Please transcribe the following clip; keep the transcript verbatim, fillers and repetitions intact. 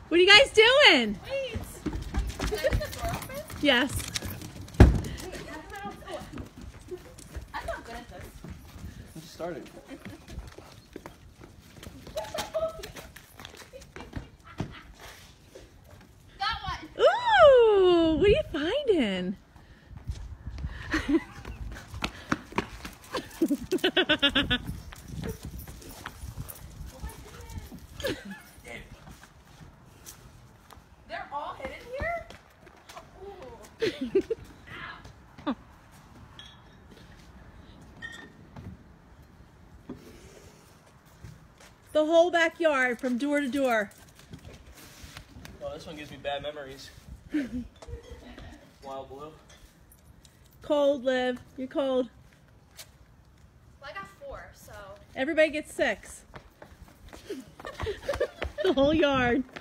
What are you guys doing? Wait. Can I get the door open? Yes. I'm not good at this. I'm just starting. Got one. Ooh, what are you finding? They're all hidden here? Ooh. Ow. The whole backyard from door to door. Oh, this one gives me bad memories. Wild blue. Cold, Liv. You're cold. Well, I got four, so. Everybody gets six. The whole yard.